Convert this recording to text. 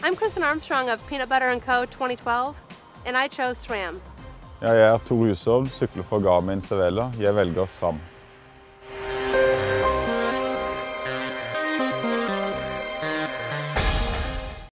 I'm Kristin Armstrong of Peanut Butter & Co. 2012, and I chose SRAM. Jeg Thor Hushovd, sykler for Garmin Sevella. Jeg velger SRAM.